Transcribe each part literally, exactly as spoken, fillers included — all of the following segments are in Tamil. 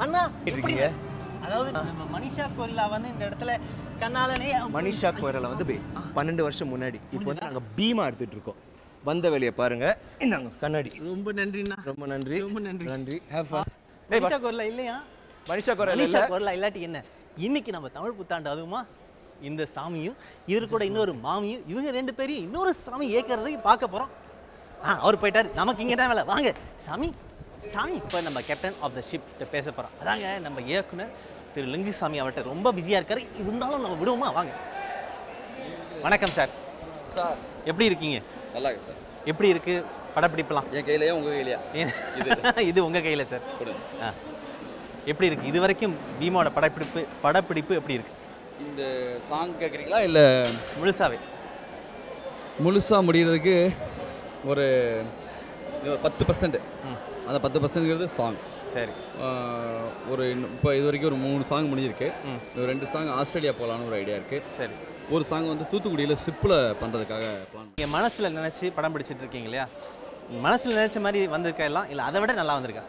அண்ணா இருக்கீங்க அதாவது நம்ம மனிஷா கொய்ரா வந்து இந்த இடத்துல கண்ணாலனே மனிஷா கொய்ரா வந்து பன்னெண்டு வருஷம் முன்னாடி இப்போ வந்து நாங்கள் பீமா எடுத்துட்டு இருக்கோம் வந்த வேலையை பாருங்க இந்தாங்க கண்ணாடி ரொம்ப நன்றிண்ணா ரொம்ப நன்றி ரொம்ப நன்றி நன்றி ஹேவ் ஃபன் மனிஷா கொய்ரா இல்லையா மனிஷா கொய்ரா மனிஷா கொய்ரா இல்லாட்டி என்ன இன்னைக்கு நம்ம தமிழ் புத்தாண்டு அதுவுமா இந்த சாமியும் இவர் கூட இன்னொரு மாமியும் இவங்க ரெண்டு பேரையும் இன்னொரு சாமி ஏற்கிறதுக்கு பார்க்க போகிறோம் ஆ அவர் போயிட்டார் நமக்கு இங்கே தான் வேலை வாங்க சாமி சாமி இப்போ நம்ம கேப்டன் ஆஃப் த ஷிப் பேச போகிறோம் அதாங்க நம்ம இயக்குனர் திரு லிங்குசாமி அவர்கிட்ட ரொம்ப பிஸியாக இருக்காரு இருந்தாலும் நம்ம விடுவோமா வாங்க வணக்கம் சார் சார் எப்படி இருக்கீங்க நல்லா இருக்கு சார் எப்படி இருக்கு படப்பிடிப்பலாம் என் கையிலையா உங்கள் கையிலையா இது இது உங்கள் கையில் சார் கொடுங்க சார் ஆ எப்படி இருக்குது இது வரைக்கும் பீமாவோட படப்பிடிப்பு படப்பிடிப்பு எப்படி இருக்குது இந்த சாங் கேட்குறீங்களா இல்லை முழுசாவே முழுசாக முடிகிறதுக்கு ஒரு ஒரு பத்து பர்சன்ட் அந்த பத்து பர்சன்ட்ங்கிறது சாங் சரி ஒரு இப்போ இது வரைக்கும் ஒரு மூணு சாங் முடிஞ்சிருக்கு ஒரு ரெண்டு சாங் ஆஸ்திரேலியா போகலான்னு ஒரு ஐடியா இருக்குது சரி ஒரு சாங் வந்து தூத்துக்குடியில் ஷிப்பில் பண்ணுறதுக்காக பிளான் நீங்கள் மனசில் நினச்சி படம் பிடிச்சிட்டு இருக்கீங்க இல்லையா மனசில் நினச்ச மாதிரி வந்திருக்கா எல்லாம் இல்லை அதை விட நல்லா வந்திருக்கா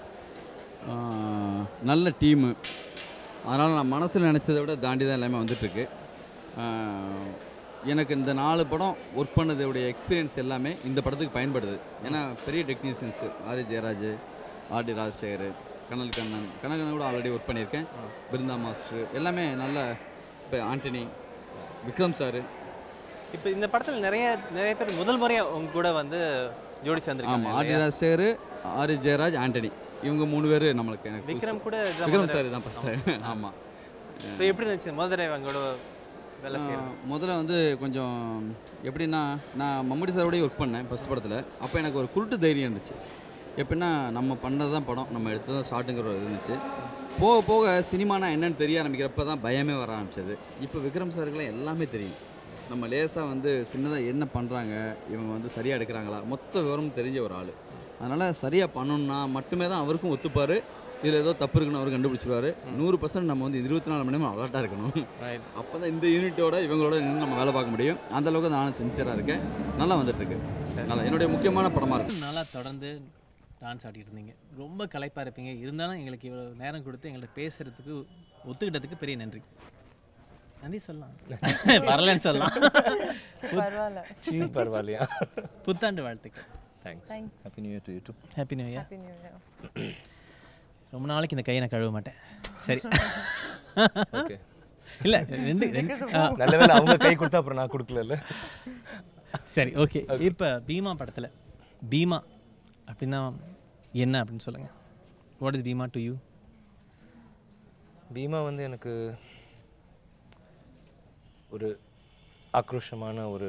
நல்ல டீமு அதனால் நான் மனசில் நினச்சதை விட தாண்டி தான் எல்லாமே வந்துட்டுருக்கு எனக்கு இந்த நாலு படம் ஒர்க் பண்ணதோடைய எக்ஸ்பீரியன்ஸ் எல்லாமே இந்த படத்துக்கு பயன்படுது ஏன்னா பெரிய technicians R Jayaraj R D Rajasekhar Kanal Kannan கனகண்ணன் கூட ஆல்ரெடி ஒர்க் பண்ணியிருக்கேன் பிருந்தா மாஸ்டர் எல்லாமே நல்ல இப்போ ஆண்டனி விக்ரம் சார் இப்போ இந்த படத்தில் நிறைய நிறைய பேர் முதல் முறையாக உங்க கூட வந்து ஜோடி சேர்ந்துருக்காங்க ஆமாம் R D Rajasekhar R Jayaraj Antony இவங்க மூணு பேர் நம்மளுக்கு எனக்கு விக்ரம் கூட விக்ரம் சார் தான் ஃபஸ்ட்டு ஆமாம் ஸோ எப்படி இருந்துச்சு முதல் தடவை அவங்களோட வேலை செய்யணும் முதல்ல வந்து கொஞ்சம் எப்படின்னா நான் மம்முட்டி சாரோடய ஒர்க் பண்ணேன் ஃபஸ்ட் படத்தில் அப்போ எனக்கு ஒரு குருட்டு தைரியம் இருந்துச்சு எப்படின்னா நம்ம பண்ணது தான் படம் நம்ம எடுத்து தான் ஷார்ட்டுங்கிற ஒரு இருந்துச்சு போக போக சினிமானா என்னென்னு தெரிய ஆரம்பிக்கிறப்ப தான் பயமே வர ஆரம்பிச்சது இப்போ விக்ரம் சாருக்குலாம் எல்லாமே தெரியும் நம்ம லேசாக வந்து சின்னதாக என்ன பண்ணுறாங்க இவங்க வந்து சரியாக எடுக்கிறாங்களா மொத்த விவரம் தெரிஞ்ச ஒரு ஆள் அதனால் சரியாக பண்ணணுன்னா மட்டுமே தான் அவருக்கும் ஒத்துப்பார் இதில் ஏதோ தப்பு இருக்குன்னு அவர் கண்டுபிடிச்சிருவாரு நூறு பர்சன்ட் நம்ம வந்து இருபத்தி நாலு மணி நேரம் அலர்ட்டாக இருக்கணும் அப்போ தான் இந்த யூனிட்டோட இவங்களோட நின்று நம்ம வேலை பார்க்க முடியும் அந்த அளவுக்கு நானும் சின்சியராக இருக்கேன் நல்லா வந்துட்டுருக்கு நல்லா என்னுடைய முக்கியமான படமாக இருக்கும் நல்லா தொடர்ந்து டான்ஸ் ஆடிட்டு இருந்தீங்க ரொம்ப களைப்பாக இருப்பீங்க இருந்தாலும் எங்களுக்கு இவ்வளோ நேரம் கொடுத்து எங்கள்கிட்ட பேசுகிறதுக்கு ஒத்துக்கிட்டதுக்கு பெரிய நன்றி நன்றி சொல்லலாம் வரலன்னு சொல்லலாம் பரவாயில்ல பரவாயில்லையா புத்தாண்டு வாழ்த்துக்கள் thanks happy new year to you too happy new year ரொம்ப நாளைக்கு இந்த கையை நான் கழுவ மாட்டேன் சரி ஓகே இல்லை ரெண்டு ரெண்டு நல்ல வேலை அவங்க கை கொடுத்தா அப்புறம் நான் கொடுக்கல சரி ஓகே இப்போ பீமா படத்தில் பீமா அப்படின்னா என்ன அப்படின்னு சொல்லுங்கள் what is Bheema to you Bheema வந்து எனக்கு ஒரு ஆக்ரோஷமான ஒரு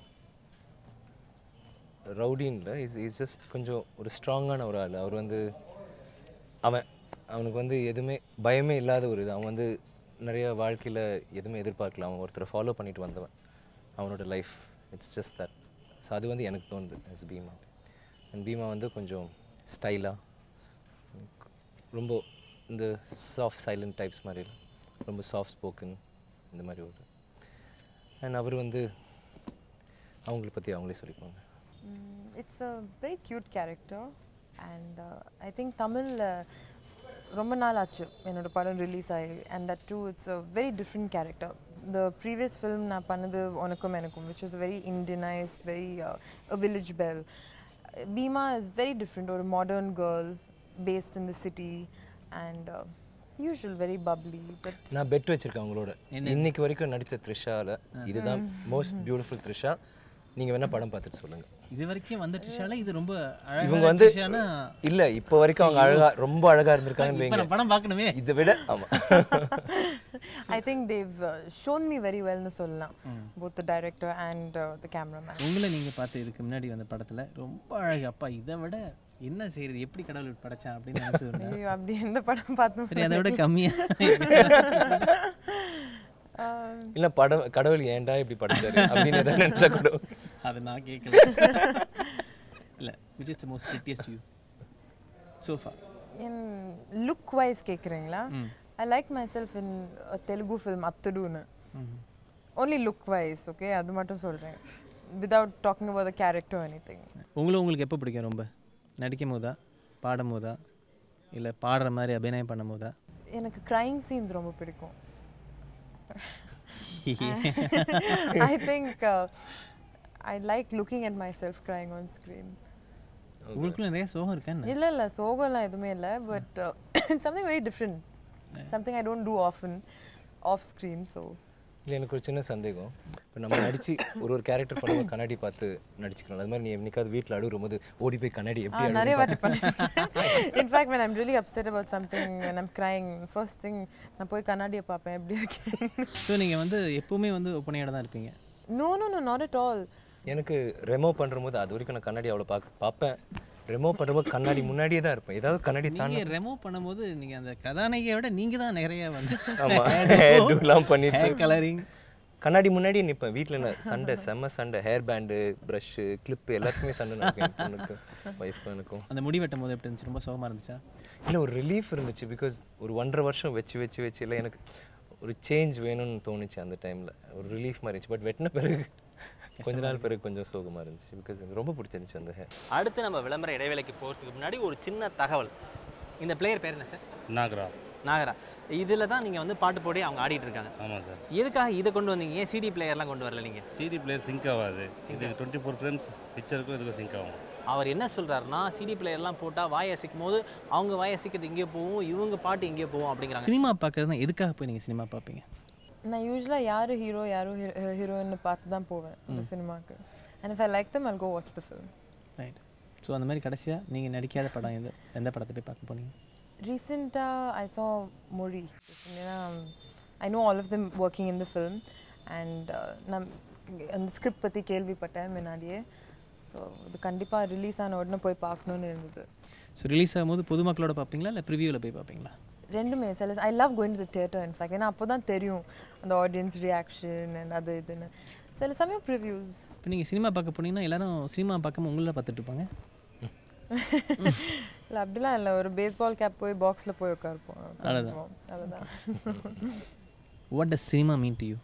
ரவுடின்ல இஸ் இஸ் ஜஸ்ட் கொஞ்சம் ஒரு ஸ்ட்ராங்கான ஒரு ஆள் அவர் வந்து அவன் அவனுக்கு வந்து எதுவுமே பயமே இல்லாத ஒரு இது அவன் வந்து நிறைய வாழ்க்கையில் எதுவுமே எதிர்பார்க்கல அவன் ஒருத்தரை ஃபாலோ பண்ணிட்டு வந்தவன் அவனோட life it's just that so அது வந்து எனக்கு தோணுது எஸ் பீமா அண்ட் பீமா வந்து கொஞ்சம் ஸ்டைலாக ரொம்ப இந்த சாஃப்ட் சைலண்ட் டைப்ஸ் மாதிரி ரொம்ப சாஃப்ட் ஸ்போக்கன் இந்த மாதிரி ஒரு அண்ட் அவர் வந்து அவங்கள பற்றி அவங்களே சொல்லிப்பாங்க it's a very cute character and I think Tamil ரொம்ப நாள் ஆச்சு என்னோட படம் ரிலீஸ் ஆகி and that too it's a very different character the previous film நான் பண்ணது உனக்கும் எனக்கும் which is very Indianised very a village belle Bheema is very different ஒரு modern girl based in the city and usual very bubbly but நான் பெட் வச்சுருக்கேன் அவங்களோட இன்னைக்கு வரைக்கும் நடித்த த்ரிஷாவில் இதுதான் மோஸ்ட் பியூட்டிஃபுல் த்ரிஷா நீங்கள் வேணால் படம் பார்த்துட்டு சொல்லுங்கள் இது வரைக்கும் வந்த ட்ரிஷால இது ரொம்ப இவங்க வந்து இல்லை இப்போ வரைக்கும் அவங்க அழகா ரொம்ப அழகாக இருந்திருக்காங்க படம் பார்க்கணுமே இதை விட ஆமாம் I think they've shown me very வெல்னு சொல்லலாம் both the director and the cameraman உங்களை நீங்கள் பார்த்து இதுக்கு முன்னாடி வந்த படத்தில் ரொம்ப அழகு அப்பா இதை விட என்ன செய்யறது எப்படி கடவுள் படைச்சான் அப்படின்னு நினச்சி அப்படி எந்த படம் பார்த்தோம் சரி அதை விட கம்மியாக இல்லை படம் கடவுள் ஏன்டா இப்படி படைச்சாரு அப்படின்னு எதாவது நினச்சா கூட அதை நான் கேட்கல இல்லை which is the most prettiest you so far in look wise கேக்குறீங்களா I like myself in a Telugu film Attadunu only look wise okay அது மட்டும் சொல்றேன் without talking about the character or anything உங்களை உங்களுக்கு எப்போ பிடிக்கும் ரொம்ப நடிக்கும் போதா பாடும் போதா இல்லை பாடுற மாதிரி அபிநயம் பண்ணும்போதா? எனக்கு crying scenes ரொம்ப பிடிக்கும். I think uh, I like looking at myself crying on screen. உங்களுக்குள்ள நிறைய சோகம் இருக்கா என்ன? இல்லை இல்லை சோகம்லாம் எதுவுமே இல்லை, but it's something very different, something I don't do often off screen. So எனக்கு ஒரு சின்ன சந்தேகம், இப்போ நம்ம நடிச்சு ஒரு ஒரு கேரக்டர் பண்ணும்போது கண்ணாடி பார்த்து நடிச்சுக்கிறோம், அது மாதிரி நீ என்னைக்காவது வீட்டில் அழுகும் போது ஓடி போய் கண்ணாடி எப்படி அழுகு? நிறைய வாட்டி பண்ணேன். In fact, when I'm really upset about something and I'm crying, first thing நான் போய் கண்ணாடியை பார்ப்பேன் எப்படி இருக்கேன். ஸோ நீங்கள் வந்து எப்போவுமே வந்து ஒப்பனையோட தான் இருப்பீங்க? No no no not at all. எனக்கு ரெமோ பண்ணும்போது அது வரைக்கும் நான் கண்ணாடி அவ்வளோ பார்க்க பார்ப்பேன், ரெமோ பண்ணும்போது கண்ணாடி முன்னாடியே தான் இருப்பேன். ஏதாவது கண்ணாடி தாண்டி நீங்கள் ரெமோ பண்ணும்போது நீங்கள் அந்த கதாநாயகியை விட நீங்கள் தான் நிறைய வந்து ஆமாம் பண்ணிட்டு கலரிங் கண்ணாடி முன்னாடியே நிற்பேன். வீட்டில் நான் சண்டை செம்ம சண்டை, ஹேர் பேண்டு ப்ரஷ்ஷு கிளிப்பு எல்லாத்துக்குமே சண்டை நடக்கும் பொண்ணுக்கு ஒய்ஃப்க்கும் எனக்கும். அந்த முடி வெட்டும் போது எப்படி இருந்துச்சு? ரொம்ப சோகமாக இருந்துச்சா? இல்லை ஒரு ரிலீஃப் இருந்துச்சு, பிகாஸ் ஒரு ஒன்றரை வருஷம் வச்சு வச்சு வச்சு இல்லை எனக்கு ஒரு சேஞ்ச் வேணும்னு தோணுச்சு அந்த டைமில், ஒரு ரிலீஃப் மாதிரி இருந்துச்சு. பட் வெட்டின பிறகு கொஞ்ச நாள் பிறகு கொஞ்சம் சோகமாக இருந்துச்சு, பிகாஸ் எனக்கு ரொம்ப பிடிச்சிருந்துச்சு அந்த ஹேர். அடுத்து நம்ம விளம்பர இடைவேளைக்கு போகிறதுக்கு முன்னாடி ஒரு சின்ன தகவல். இந்த பிளேயர் பேர் என்ன சார்? நாகரா. நாகரா. இதில் தான் நீங்கள் வந்து பாட்டு போடி அவங்க ஆடிட்டு இருக்காங்க. ஆமாம் சார். எதுக்காக இதை கொண்டு வந்தீங்க? ஏன் சிடி பிளேயர்லாம் கொண்டு வரல நீங்கள்? சிடி பிளேயர் சிங்க் ஆகாது, இது டுவெண்ட்டி ஃபோர் ஃப்ரேம்ஸ் பிக்சருக்கும் இதுக்கும் சிங்க் ஆகும். அவர் என்ன சொல்கிறாருன்னா, சிடி பிளேயர்லாம் போட்டால் வாய் அசைக்கும் போது அவங்க வாய் அசைக்கிறது இங்கே போகும், இவங்க பாட்டு இங்கே போகும் அப்படிங்கிறாங்க. சினிமா பார்க்கறதுனா எதுக்காக போய் நீங்கள் சினிமா பார்ப்பீங்க? நான் யூஸ்வலாக யார் ஹீரோ யாரோ ஹீரோயின்னு பார்த்து தான் போவேன் இந்த சினிமாவுக்கு. And if I like them I'll go watch the film. Right. So அந்த மாதிரி கடைசியாக நீங்கள் நடிக்காத படம் எந்த எந்த படத்தை போய் பார்க்க போனீங்க? ரீசெண்டாக ஐ சா மொழி. ஏன்னா I know all of them working in the film and நான் அந்த ஸ்கிரிப்ட் பற்றி கேள்விப்பட்டேன் முன்னாடியே. ஸோ இது கண்டிப்பாக ரிலீஸ் ஆன உடனே போய் பார்க்கணுன்னு இருந்தது. ஸோ ரிலீஸ் ஆகும்போது பொதுமக்களோட பார்ப்பீங்களா இல்லை ப்ரிவியூவில் போய் பார்ப்பீங்களா? ரெண்டுமே. சில I love going to the theatre in fact, ஏன்னா அப்போ தான் தெரியும் அந்த ஆடியன்ஸ் ரியாக்ஷன் அண்ட் அது இதுன்னு. சில சமயம் ப்ரிவ்யூஸ். இப்போ நீங்கள் சினிமா பார்க்க போனீங்கன்னா எல்லாரும் சினிமா பார்க்காம உங்கள பார்த்துட்டு இருப்பாங்க. இல்லை அப்படிலாம் இல்லை, ஒரு பேஸ்பால் கேப் போய் பாக்ஸில் போய் உட்காருப்போம், அவ்வளோதான். அதுதான். What does cinema mean to you?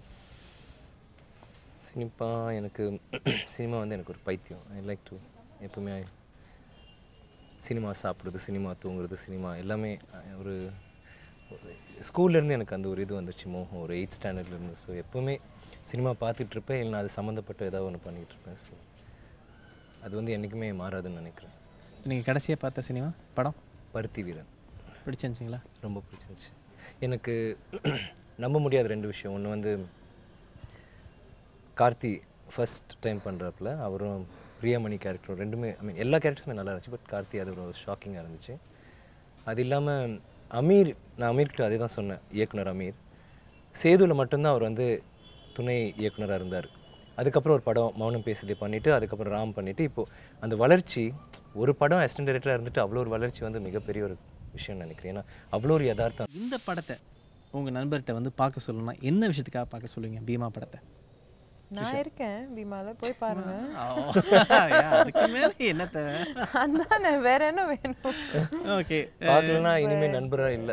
Cinema எனக்கு சினிமா வந்து எனக்கு ஒரு பைத்தியம். ஐ லைக் டு எப்பவுமே சினிமா சாப்பிட்றது, சினிமா தூங்குறது, சினிமா எல்லாமே ஒரு ஸ்கூல்லேருந்து எனக்கு அந்த ஒரு இது வந்துருச்சு மோகம், ஒரு எயிட் ஸ்டாண்டர்ட்லேருந்து. ஸோ எப்போவுமே சினிமா பார்த்துட்ருப்பேன், இல்லை அது சம்மந்தப்பட்ட ஏதாவது ஒன்று பண்ணிகிட்ருப்பேன். ஸோ அது வந்து என்றைக்குமே மாறாதுன்னு நினைக்கிறேன். நீங்கள் கடைசியாக பார்த்த சினிமா படம்? பருத்தி வீரன். பிடிச்சிருந்துச்சிங்களா? ரொம்ப பிடிச்சிருந்துச்சு எனக்கு. நம்ப முடியாத ரெண்டு விஷயம். ஒன்று வந்து கார்த்தி ஃபஸ்ட் டைம் பண்ணுறப்பல அவரும் பிரியாமணி கேரக்டரும் ரெண்டுமே, ஐ மீன் எல்லா கேரக்டர்ஸுமே நல்லா இருந்துச்சு, பட் கார்த்தி அது ஒரு ஷாக்கிங்காக இருந்துச்சு. அது இல்லாமல் அமீர், நான் அமீர்கிட்ட அதே தான் சொன்னேன், இயக்குனர் அமீர் சேதுவில் மட்டும்தான் அவர் வந்து துணை இயக்குனராக இருந்தார். அதுக்கப்புறம் ஒரு படம் மௌனம் பேசுதே பண்ணிவிட்டு அதுக்கப்புறம் ராம் பண்ணிவிட்டு இப்போது அந்த வளர்ச்சி, ஒரு படம் அசிஸ்டன்ட் டைரக்டராக இருந்துட்டு அவ்வளோ ஒரு வளர்ச்சி வந்து மிகப்பெரிய ஒரு விஷயம்னு நினைக்கிறேன். ஏன்னா அவ்வளோ ஒரு யதார்த்தம். இந்த படத்தை உங்கள் நண்பர்கிட்ட வந்து பார்க்க சொல்லணும்னா என்ன விஷயத்துக்காக பார்க்க சொல்லுவீங்க? பீமா படத்தை. நான் இருக்கேன் பீமால, போய் பாருங்க. அதுக்கு மேலே என்னத்தை அதானே, வேற என்ன வேணும்? ஓகே, பார்க்கலன்னா இனிமேல் நண்பராக இல்லை.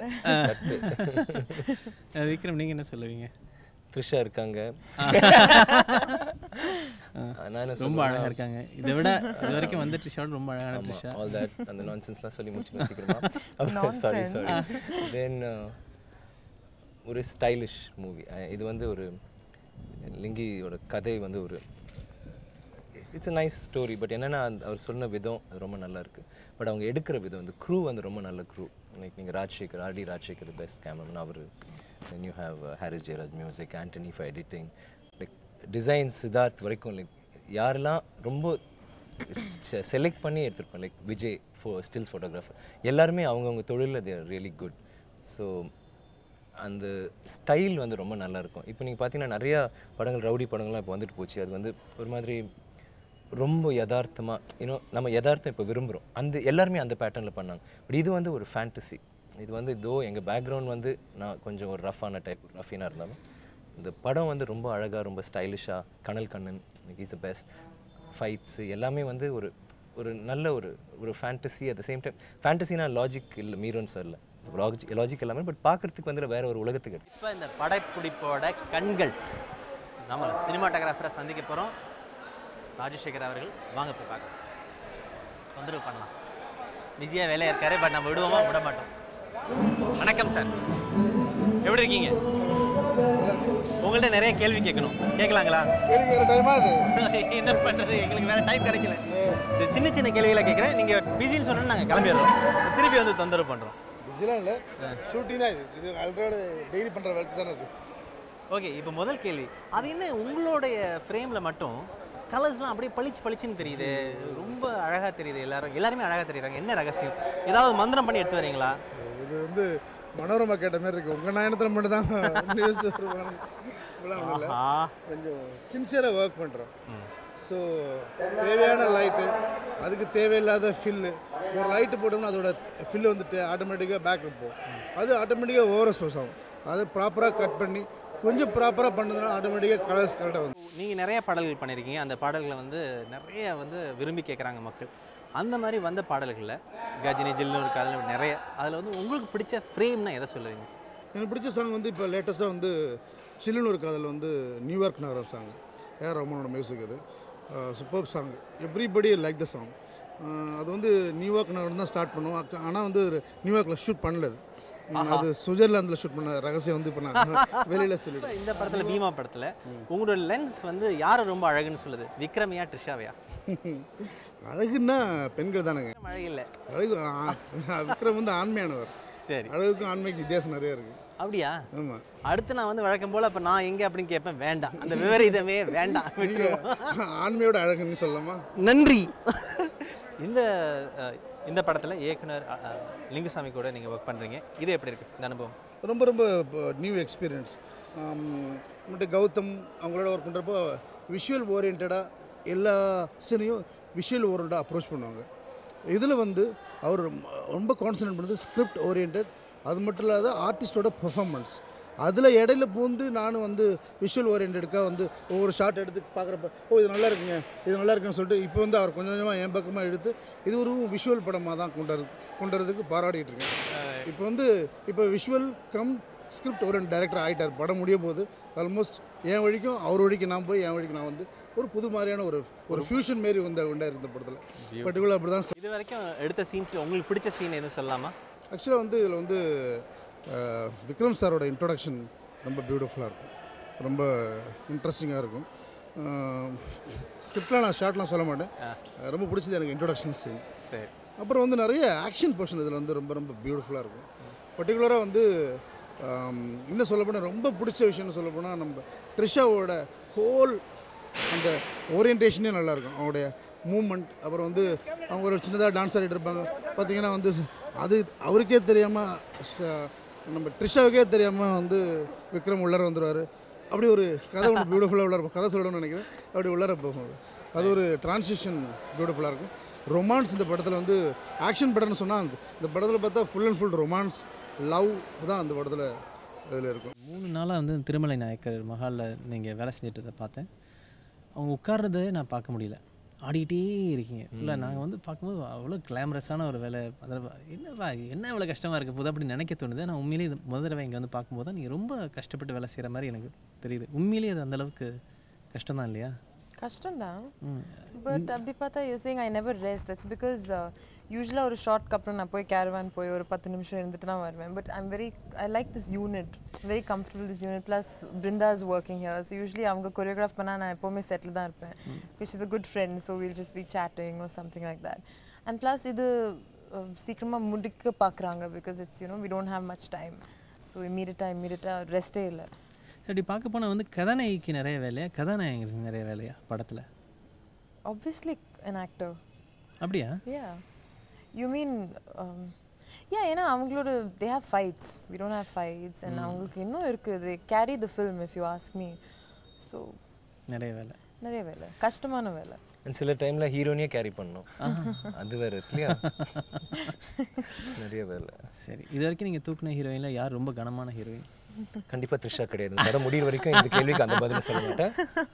விக்ரம், நீங்கள் என்ன சொல்லுவீங்க? த்ரிஷா இருக்காங்க, ரொம்ப அழகாக இருக்காங்க. இதை விட இது வரைக்கும் வந்து த்ரிஷாவோட ரொம்ப அழகான த்ரிஷா. ஆல் தட் அந்த நான்சென்ஸ்லாம் சொல்லி முடிச்சு சீக்கிரமா. சாரி சாரி தென் ஒரு ஸ்டைலிஷ் மூவி. இது வந்து ஒரு லிங்கியோட கதை வந்து ஒரு it's a nice story. But என்னென்னா அவர் சொன்ன விதம் அது ரொம்ப நல்லா இருக்குது. பட் அவங்க எடுக்கிற விதம், அந்த க்ரூ வந்து ரொம்ப நல்ல க்ரூ. லைக் நீங்கள் Rajsekhar, RD Rajsekhar best cameraman அவர். Then you have Harris Jayaraj music, Antony for editing, like design Siddharth வரைக்கும். லைக் யாரெல்லாம் ரொம்ப செலக்ட் பண்ணி எடுத்துருப்பேன், லைக் விஜய் ஃபோ ஸ்டில்ஸ் ஃபோட்டோகிராஃபர், எல்லாருமே அவங்கவுங்க தொழிலில் they are really good. So அந்த ஸ்டைல் வந்து ரொம்ப நல்லாயிருக்கும். இப்போ நீங்கள் பார்த்தீங்கன்னா நிறையா படங்கள், ரவுடி படங்கள்லாம் இப்போ வந்துட்டு போச்சு. அது வந்து ஒரு மாதிரி ரொம்ப யதார்த்தமாக, இன்னும் நம்ம யதார்த்தம் இப்போ விரும்புகிறோம். அந்த எல்லாருமே அந்த பேட்டர்னில் பண்ணாங்க. பட் இது வந்து ஒரு ஃபேண்டசி. இது வந்து இதோ எங்கள் பேக்ரவுண்ட் வந்து நான் கொஞ்சம் ஒரு ரஃப்பான டைப் ரஃபீனாக இருந்தாலும் இந்த படம் வந்து ரொம்ப அழகாக, ரொம்ப ஸ்டைலிஷாக, Kanal Kannan is the best, fights எல்லாமே வந்து ஒரு ஒரு நல்ல ஒரு ஒரு fantasy. At the same time ஃபேண்டசினா லாஜிக் இல்லை, மீறோன்னு சொல்லல, லாஜிக் லாஜிக் எல்லாமே, பட் பார்க்குறதுக்கு வந்து வேறு ஒரு உலகத்துக்கு. இப்போ இந்த படப்பிடிப்போட கண்கள் நம்ம சினிமாட்டோகிராஃபரை சந்திக்க போகிறோம். ராஜசேகர் அவர்கள், வாங்க போய் பார்க்கலாம், தொந்தரவு பண்ணலாம். பிஸியாக வேலையாக இருக்காரு. பட் நம்ம விடுவோமா? விட மாட்டோம். வணக்கம் சார், எப்படி இருக்கீங்க? உங்கள்கிட்ட நிறைய கேள்வி கேட்கணும், கேட்கலாங்களா? என்ன பண்ணுறது, எங்களுக்கு வேறு டைம் கிடைக்கல. சரி, சின்ன சின்ன கேள்விகளை கேட்குறேன். நீங்கள் பிஸின்னு சொன்னால் நாங்கள் கிளம்பிடுறோம், திருப்பி வந்து தொந்தரவு பண்ணுறோம். பிஸிலாம் இல்லை, ஷூட்டிங் தான். இது இது ஆல்ரெடி டெய்லி பண்ணுற வேலை தானே இது. ஓகே, இப்போ முதல் கேள்வி, அது என்ன உங்களுடைய ஃப்ரேமில் மட்டும் கலர்ஸ்லாம் அப்படியே பளிச்சு பளிச்சுன்னு தெரியுது, ரொம்ப அழகாக தெரியுது, எல்லாரும் எல்லாருமே அழகாக தெரியுறாங்க, என்ன ரகசியம்? ஏதாவது மந்திரம் பண்ணி எடுத்து வரீங்களா? இது வந்து மனோரமா கேட்ட மாதிரி இருக்குது. உங்கள் நயனத்தில் மட்டும் தான் நியூஸ் வருவாங்க, இல்லை கொஞ்சம் சின்சியராக ஒர்க் பண்ணுறோம். ஸோ தேவையான லைட்டு, அதுக்கு தேவையில்லாத ஃபில்லு, ஒரு லைட்டு போட்டோம்னா அதோட ஃபில்லு வந்துட்டு ஆட்டோமேட்டிக்காக பேக் இருப்போம், அது ஆட்டோமேட்டிக்காக ஓவர் எக்ஸ்போஸ் ஆகும். அதை ப்ராப்பராக கட் பண்ணி கொஞ்சம் ப்ராப்பராக பண்ணதுனா ஆட்டோமேட்டிக்காக கலர்ஸ் கரெக்டாக வந்து. நீங்கள் நிறைய பாடல்கள் பண்ணியிருக்கீங்க, அந்த பாடல்களை வந்து நிறைய வந்து விரும்பி கேட்குறாங்க மக்கள். அந்த மாதிரி வந்த பாடல்களில் கஜினி ஜில்னு ஒரு காதல் நிறைய, அதில் வந்து உங்களுக்கு பிடிச்ச ஃப்ரேம்னா எதை சொல்லுவீங்க? எனக்கு பிடிச்ச சாங் வந்து இப்போ லேட்டஸ்ட்டாக வந்து சில்லுன்னு ஒரு காதல் வந்து நியூயார்க் நகரம் சாங், ஏஆர் ரஹ்மானோட மியூசிக். அது super song, everybody like the song. அது வந்து நியூயார்க் நகரம் தான் ஸ்டார்ட் பண்ணுவோம், ஆனால் வந்து நியூயார்க்கில் ஷூட் பண்ணல. அது சுவிட்சர்லாந்தில் ஷூட் பண்ண ரகசியம் வந்து இப்போ நான் வெளியில் சொல்லிட்டேன். இந்த படத்தில், பீமா படத்தில் உங்களோட லென்ஸ் வந்து யாரை ரொம்ப அழகுன்னு சொல்லுது, விக்ரமையா ட்ரிஷாவையா? அழகுன்னா பெண்கள் தானேங்க, அழகு இல்லை. அழகு விக்ரம் வந்து ஆண்மையானவர். சரி, அழகுக்கும் ஆண்மைக்கு வித்தியாசம் நிறைய இருக்குது. அப்படியா? ஆமாம். அடுத்து நான் வந்து வழக்கம் போல் அப்போ நான் எங்கே அப்படின்னு கேட்பேன், வேண்டாம் அந்த விவரீதமே வேண்டாம், ஆண்மையோட அழகுன்னு சொல்லலாமா? நன்றி. இந்த இந்த படத்தில் இயக்குனர் லிங்குசாமி கூட நீங்கள் ஒர்க் பண்ணுறீங்க, இது எப்படி இருக்குது இந்த அனுபவம்? ரொம்ப ரொம்ப நியூ எக்ஸ்பீரியன்ஸ். நம்மகிட்ட கௌதம் அவங்களோட ஒர்க் பண்ணுறப்போ விஷுவல் ஓரியன்டாக எல்லா சீனையும் விஷுவல் ஓரியன்டாக அப்ரோச் பண்ணுவாங்க. இதில் வந்து அவர் ரொம்ப கான்சன்ட்ரேட் பண்ணுறது ஸ்கிரிப்ட் ஓரியன்ட், அது மட்டும் இல்லாத ஆர்டிஸ்டோட பெர்ஃபார்மன்ஸ். அதில் இடையில பூந்து நானும் வந்து விஷுவல் ஓரியன்டாக வந்து ஒவ்வொரு ஷார்ட் எடுத்து பார்க்குறப்ப, ஓ இது நல்லா இருக்குங்க, இது நல்லா இருக்குன்னு சொல்லிட்டு இப்போ வந்து அவர் கொஞ்சம் கொஞ்சமாக என் பக்கமாக எடுத்து இது ஒரு விஷுவல் படமாக தான் கொண்டு வர கொண்டு வரதுக்கு பாராட்டிகிட்டு இருக்கேன். இப்போ வந்து இப்போ visual cum script oriented director ஆகிட்டார். படம் முடிய போது ஆல்மோஸ்ட் என் வழிக்கும் அவர் வழிக்கு நான் போய் என் வழிக்கு நான் வந்து ஒரு புது மாதிரியான ஒரு ஒரு ஃபியூஷன் மாரி வந்து உண்டா இருந்த படத்தில் பர்டிகுலர் அப்படி தான். இது வரைக்கும் எடுத்த சீன்ஸில் உங்களுக்கு பிடிச்ச சீன் எதுவும் சொல்லலாமா? ஆக்சுவலாக வந்து இதில் வந்து விக்ரம் சாரோட இன்ட்ரொடக்ஷன் ரொம்ப பியூட்டிஃபுல்லாக இருக்கும், ரொம்ப இன்ட்ரெஸ்டிங்காக இருக்கும். ஸ்கிரிப்ட்லாம் நான் ஷார்ட்லாம் சொல்ல மாட்டேன், ரொம்ப பிடிச்சது எனக்கு இன்ட்ரொடக்ஷன் சீன். சரி, அப்புறம் வந்து நிறைய ஆக்ஷன் போர்ஷன் இதில் வந்து ரொம்ப ரொம்ப பியூட்டிஃபுல்லாக இருக்கும். பர்டிகுலராக வந்து இன்னும் சொல்லப்போனால் ரொம்ப பிடிச்ச விஷயம்னு சொல்லப்போனால் நம்ம ட்ரிஷாவோட ஹோல் அந்த ஓரியன்டேஷனே நல்லாயிருக்கும். அவங்களுடைய மூமெண்ட், அப்புறம் வந்து அவங்க ஒரு சின்னதாக டான்ஸ் ஆடிட்டு இருப்பாங்க பார்த்திங்கன்னா வந்து அது அவருக்கே தெரியாமல் நம்ம ட்ரிஷாவுக்கே தெரியாமல் வந்து விக்ரம் உள்ளார வந்துடுவார். அப்படி ஒரு கதை ஒன்று பியூட்டிஃபுல்லாக உள்ளார கதை சொல்லணும்னு நினைக்கிறேன். அப்படி உள்ளார போகும், அது ஒரு ட்ரான்சிஷன் பியூட்டிஃபுல்லாக இருக்கும். ரொமான்ஸ் இந்த படத்தில் வந்து ஆக்ஷன் படம்னு சொன்னால் இந்த படத்தில் பார்த்தா full and full romance love தான் அந்த படத்தில் இதில் இருக்கும். மூணு நாளாக வந்து திருமலை நாயக்கர் மஹாலில் நீங்கள் வேலை செஞ்சுட்டு பார்த்தேன். அவங்க உட்கார்றதை நான் பார்க்க முடியல, ஆடிக்கிட்டே இருக்கீங்க ஃபுல்லாக. நாங்கள் வந்து பார்க்கும்போது அவ்வளோ கிளாமரஸான ஒரு வேலை. அதில் என்னப்பா என்ன இவ்வளோ கஷ்டமாக இருக்க போது அப்படின்னு நினைக்க தோணுது. நான் உண்மையிலேயே இது முதல் தடவை இங்கே வந்து பார்க்கும்போது தான் நீங்கள் ரொம்ப கஷ்டப்பட்டு வேலை செய்கிற மாதிரி எனக்கு தெரியுது. உண்மையிலேயே அது அந்தளவுக்கு கஷ்டம் தான் இல்லையா? கஷ்டம் தான். பட் அப்படி பார்த்தா you saying I never rest. That's because யூஸ்வலாக ஒரு ஷார்ட்க்கு அப்புறம் நான் போய் கேரவான் போய் ஒரு பத்து நிமிஷம் இருந்துட்டு தான் வருவேன். But I'm very I like this unit, very comfortable this unit. Plus Brinda is working here. So usually அவங்க கொரியோகிராஃப் பண்ணால் நான் எப்போவுமே செட்டில் தான் இருப்பேன். Because is a good friend, so will just be chatting or something like that. And plus இது சீக்கிரமாக முடிக்க பார்க்குறாங்க because it's you know we don't have much time. So இம்மீடியட்டாக இம்மீடியட்டாக ரெஸ்ட்டே இல்லை. சரி, பார்க்க போனால் வந்து கதாநாயகிக்கு நிறைய வேலையா, கதாநாயகனுக்கு நிறைய வேலையா படத்தில்? Obviously an actor. அப்படியா? Yeah. You mean um, yeah, ஏன்னா அவங்களோட they have fights, we don't have fights, and அவங்களுக்கு இன்னும் இருக்குது, they carry the film if you ask me. So நிறைய வேலை, நிறைய வேலை, கஷ்டமான வேலை. சில டைமில் ஹீரோனியே கேரி பண்ணோம், அது வேறு இல்லையா? நிறைய வேலை. சரி, இது வரைக்கும் நீங்கள் தூக்குன ஹீரோயினில் யார் ரொம்ப கனமான ஹீரோயின்? கண்டிப்பாக த்ரிஷா கிடையாது. படம் முடிகிற வரைக்கும் இந்த கேள்விக்கு அந்த பதில் சொல்ல மாட்டேன்.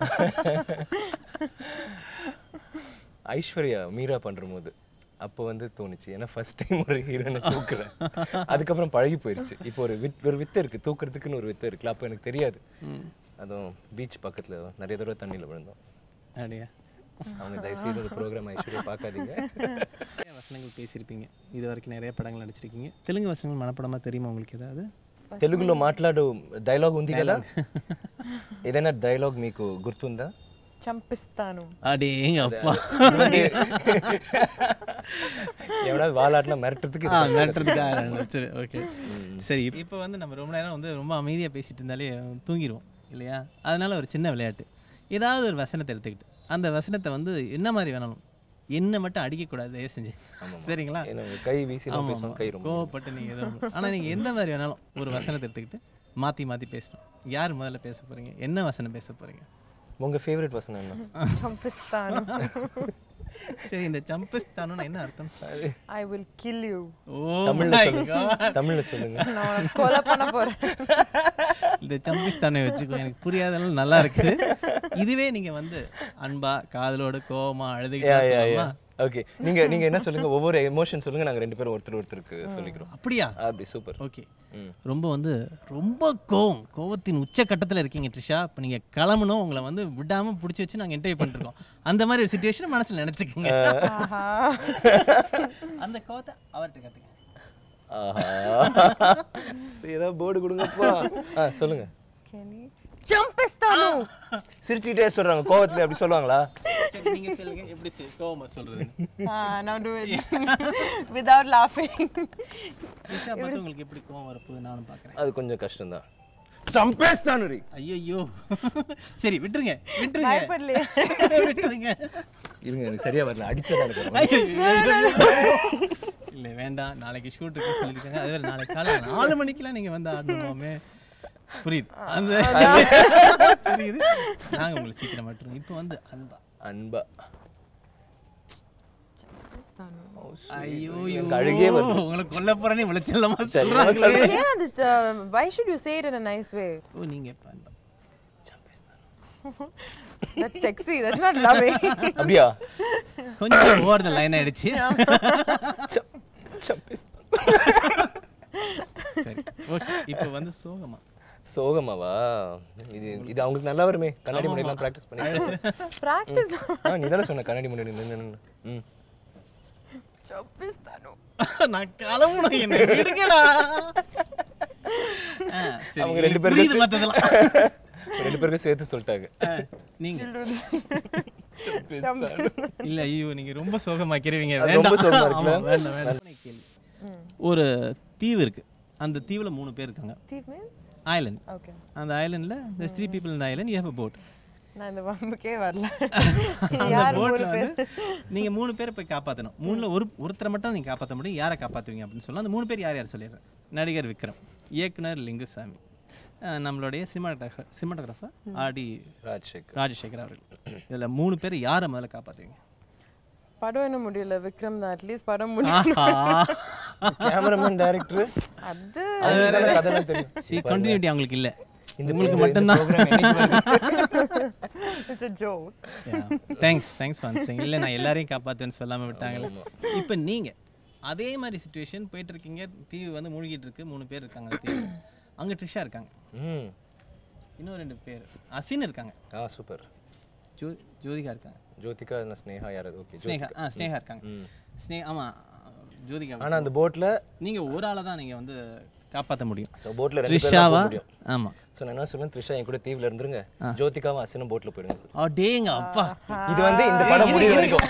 ஐஸ்வர்யா மீரா பண்ணுற போது அப்போ வந்து தோணுச்சு, ஏன்னா ஃபர்ஸ்ட் டைம் ஒரு ஹீரோனை தூக்குறேன். அதுக்கப்புறம் பழகி போயிடுச்சு. இப்போ ஒரு வித் ஒரு வித்து இருக்குது, தூக்குறதுக்குன்னு ஒரு வித்து இருக்குல்ல, அப்போ எனக்கு தெரியாது. அதுவும் பீச் பக்கத்தில் நிறைய தடவை தண்ணியில் விழுந்தோம். அப்படியா? அவங்க தயவுசெய்து ஒரு ப்ரோக்ராம் ஐஸ்வர்யா பார்க்காதீங்க. வசனங்கள் பேசியிருப்பீங்க, இது வரைக்கும் நிறைய படங்கள் நடிச்சிருக்கீங்க. தெலுங்கு வசனங்கள் மனப்படமாக தெரியுமா உங்களுக்கு ஏதாவது? తెలుగులో మాట్లాడు డైలాగ్ ఉంది కదా, ఏదైనా డైలాగ్ మీకు గుర్తుందా? చంపిస్తాను. అడేంగ அப்பா, எவனாவது வாலாட்டினா மிரட்டுறதுக்கு மிரட்டுறதுக்காக. சரி, ஓகே. சரி, இப்போ வந்து நம்ம ரொம்ப நேரம் வந்து ரொம்ப அமைதியாக பேசிட்டு இருந்தாலே தூங்கிடுவோம் இல்லையா? அதனால ஒரு சின்ன விளையாட்டு, ஏதாவது ஒரு வசனத்தை எடுத்துக்கிட்டு அந்த வசனத்தை வந்து என்ன மாதிரி வேணாலும், என்ன மட்டும் அடிக்கக்கூடாது தயவு செஞ்சு, சரிங்களா? கை வீசி பேசணும், கை ரொம்ப கோவப்பட்டு நீங்கள் எதுவும், ஆனால் நீங்கள் எந்த மாதிரி வேணாலும் ஒரு வசனத்தை எடுத்துக்கிட்டு மாற்றி மாற்றி பேசணும். யார் முதல்ல பேச போகிறீங்க, என்ன வசனம் பேச போகிறீங்க? உங்கள் ஃபேவரட் வசனம் என்ன? చంపిస్తాను. சரி, இந்த சம்பிஸ்தானுன்னா என்ன அர்த்தம்? I will kill you. ஓ தமிழ்ல சொல்லுங்க, தமிழ்ல சொல்லுங்க. நான் கொலை பண்ண போறேன். இந்த சம்பிஸ்தானை வச்சுக்கோ, எனக்கு புரியாதனால நல்லா இருக்கு. இதுவே நீங்க வந்து அன்பா, காதலோட, கோவமா, அழுதுகிட்டு, ஓகே, நீங்க நீங்க என்ன சொல்லுங்க, ஒவ்வொரு எமோஷன் சொல்லுங்க, நாங்க ரெண்டு பேரும் ஒருத்தர் ஒருத்தருக்கு சொல்லிக்கிறோம். அப்படியா? அப்படி சூப்பர். ஓகே. ரொம்ப வந்து ரொம்ப கோவம், கோவத்தின் உச்சக்கட்டத்தில் இருக்கீங்க ட்ரிஷா. இப்போ நீங்கள் கிளம்பணும், உங்களை வந்து விடாமல் பிடிச்சி வச்சு நாங்கள் இன்டர்வியூ பண்ணிருக்கோம். அந்த மாதிரி ஒரு சுச்சுவேஷன் மனசில் நினச்சிக்கோங்க. அந்த கோவத்தை அவர்கிட்ட கட்டுங்க. ஏதாவது போர்டு கொடுங்கப்பா. ஆ சொல்லுங்க. చంపిస్తాను. சிரிச்சுக்கிட்டே சொல்றாங்க, கோவத்துல அப்படி சொல்லுவாங்களா? நீங்க சொல்லுங்க, எப்படி கோவமா சொல்றது? ஆ, now do it without laughing. Trisha பார்த்து உங்களுக்கு எப்படி கோவம் வரப்போகுது நானும் பார்க்குறேன். அது கொஞ்சம் கஷ்டம் தான். சம்பேஸ்தானுரி. ஐயோ, சரி விட்டுருங்க விட்டுருங்க பயப்படலையே, விட்டுருங்க. இருங்க, எனக்கு சரியா வரல, அடிச்சதா இருக்கு. இல்லை வேண்டாம், நாளைக்கு ஷூட் இருக்கு சொல்லியிருக்காங்க. அது வேறு நாளைக்கு காலை நாலு மணிக்கெல்லாம் நீங்கள் வந்து ஆடணுமாமே. புரியுது, அந்த புரியுது. நாங்கள் உங்களை சீக்கிரம் மாட்டுறோம். இப்போ வந்து அன்பா அன்பா. ஐயோ, அழுகே வருது. உங்களை கொல்ல போறேன்னு இவ்வளவு செல்லமா சொல்றாங்க. ஏன் அது why should you say it in a nice way? ஓ, நீங்க இப்ப அன்பா. That's sexy, that's not loving. அப்படியா? கொஞ்சம் ஓவர் தி லைன் ஆயிடுச்சு. சரி, ஓகே. இப்போ வந்து சோகமா. சோகமாவா? இது இது அவங்களுக்கு நல்லா வருமே. கண்ணாடி முன்னாடி பிராக்டிஸ் பண்ணி பிராக்டிஸ். ஆ, நீ தான சொன்ன கண்ணாடி முன்னாடி நின்னு. ம். చంపిస్తాను. நான் கிளம்பணும், என்ன விடுங்கடா. சரி, அவங்க ரெண்டு பேரும் மத்ததெல்லாம் ரெண்டு பேருக்கு சேர்த்து சொல்லிட்டாங்க. நீங்க இல்ல, ஐயோ நீங்க ரொம்ப சோகமாக்கிறீங்க. ரொம்ப வேண்டாம், சோகமா இருக்குல்ல? வேண்டாம் வேண்டாம். ஒரு தீவு இருக்கு, அந்த தீவுல மூணு பேர் இருக்காங்க. Thief means? ஐலண்ட். Okay. அந்த ஐலண்ட்ல there's three people in the island, you have a boat. நான் இந்த வம்புக்கே வரல. அந்த யார் போட்ல மூணு வந்து நீங்க மூணு பேரை போய் காப்பாற்றணும். மூணுல ஒரு ஒருத்தரை மட்டும் நீங்க காப்பாற்ற முடியும். யாரை காப்பாற்றுவீங்க அப்படின்னு சொல்லலாம். அந்த மூணு பேர் யார் யார் சொல்லிடுறேன். நடிகர் விக்ரம், இயக்குனர் லிங்குசாமி, நம்மளுடைய சினிமாட்டோகிராஃபர் சினிமாட்டோகிராஃபர் ஆடி ராஜசேகர் ராஜசேகர் அவர்கள். இதில் மூணு பேர் யாரை முதல்ல காப்பாற்றுவீங்க? படம் என்ன முடியல, விக்ரம் தான் அட்லீஸ்ட் படம் முடியல. கேமராமேன் டைரக்டர் அது அது கதை தெரியும். சி கண்டினியூட்டி அவங்களுக்கு இல்லை, உங்களுக்கு மட்டும்தான். It's a joke. Thanks thanks for answering. இல்லை, நான் எல்லாரையும் காப்பாற்றுன்னு சொல்லாமல் விட்டாங்களே. இப்போ நீங்கள் அதே மாதிரி சுச்சுவேஷன் போயிட்டு இருக்கீங்க, தீவு வந்து மூழ்கிட்டு இருக்கு, மூணு பேர் இருக்காங்க தீவு. அங்கே ட்ரிஷா இருக்காங்க, ம், இன்னும் ரெண்டு பேர் அசின் இருக்காங்க, ஆ சூப்பர், ஜோ ஜோதிகா இருக்காங்க, ஜோதிகா இல்ல ஸ்னேகா யாராவது? ஓகே, ஸ்னேகா. ஆ ஸ்னேகா இருக்காங்க. ஸ்னே ஆமாம், ஜோதிகா. ஆனால் அந்த போட்டில் நீங்கள் ஒரு ஆளை தான் நீங்கள் வந்து காப்பாற்ற முடியும். ஸோ போட்டில் ரெண்டு பேர் த்ரிஷாவா? போக முடியும். ஆமாம். ஸோ நான் என்ன சொல்லுவேன், த்ரிஷா என் கூட தீவில் இருந்துருங்க, ஜோதிகாவும் அசினும் போட்டில் போயிடுங்க. அடேங்க அப்பா, இது வந்து இந்த படம் முடிய வரைக்கும்